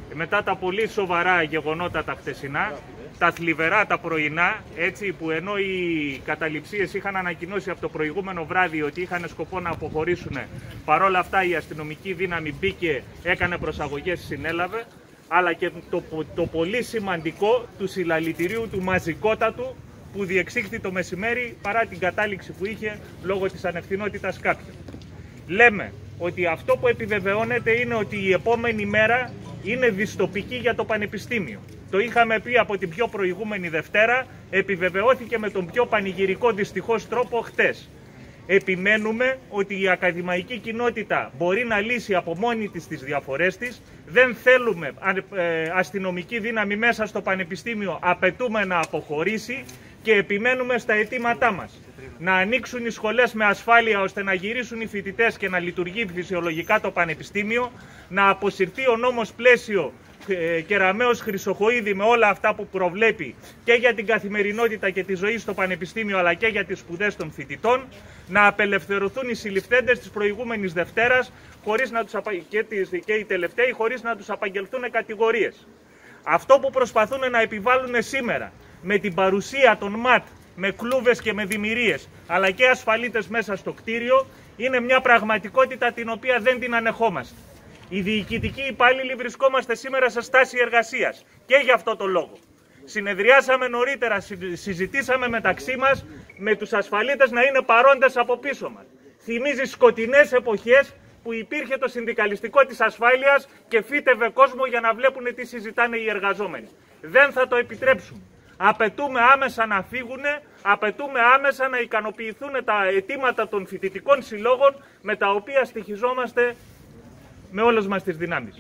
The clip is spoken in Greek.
μετά τα πολύ σοβαρά γεγονότα τα χτεσινά, τα θλιβερά τα πρωινά, έτσι, που ενώ οι καταληψίες είχαν ανακοινώσει από το προηγούμενο βράδυ ότι είχαν σκοπό να αποχωρήσουν, παρόλα αυτά η αστυνομική δύναμη μπήκε, έκανε προσαγωγές, συνέλαβε, αλλά και το πολύ σημαντικό του συλλαλητηρίου του μαζικότατου που διεξήχθη το μεσημέρι παρά την κατάληξη που είχε λόγω της ανευθυνότητας κάποιων. Λέμε ότι αυτό που επιβεβαιώνεται είναι ότι η επόμενη μέρα είναι δυστοπική για το Πανεπιστήμιο. Το είχαμε πει από την πιο προηγούμενη Δευτέρα, επιβεβαιώθηκε με τον πιο πανηγυρικό δυστυχώς τρόπο χτες. Επιμένουμε ότι η ακαδημαϊκή κοινότητα μπορεί να λύσει από μόνη της τις διαφορές της. Δεν θέλουμε αστυνομική δύναμη μέσα στο Πανεπιστήμιο, απαιτούμε να αποχωρήσει και επιμένουμε στα αιτήματά μας. Να ανοίξουν οι σχολές με ασφάλεια ώστε να γυρίσουν οι φοιτητές και να λειτουργεί φυσιολογικά το Πανεπιστήμιο, να αποσυρθεί ο νόμος πλαίσιο Κεραμέως Χρυσοχοΐδη με όλα αυτά που προβλέπει και για την καθημερινότητα και τη ζωή στο Πανεπιστήμιο αλλά και για τις σπουδές των φοιτητών, να απελευθερωθούν οι συλληφθέντες της προηγούμενης Δευτέρας και οι τελευταίοι χωρίς να τους απαγγελθούν κατηγορίες. Αυτό που προσπαθούν να επιβάλλουν σήμερα με την παρουσία των ΜΑΤ, με κλούβες και με δημιουργίες, αλλά και ασφαλίτες μέσα στο κτίριο, είναι μια πραγματικότητα την οποία δεν την ανεχόμαστε. Οι διοικητικοί υπάλληλοι βρισκόμαστε σήμερα σε στάση εργασίας και για αυτό το λόγο. Συνεδριάσαμε νωρίτερα, συζητήσαμε μεταξύ μας με τους ασφαλίτες να είναι παρόντες από πίσω μας. Θυμίζει σκοτεινές εποχές που υπήρχε το συνδικαλιστικό της ασφάλειας και φύτευε κόσμο για να βλέπουν τι συζητάνε οι εργαζόμενοι. Δεν θα το επιτρέψουμε. Απαιτούμε άμεσα να φύγουν, απαιτούμε άμεσα να ικανοποιηθούν τα αιτήματα των φοιτητικών συλλόγων με τα οποία στοιχιζόμαστε με όλες μας τις δυνάμεις.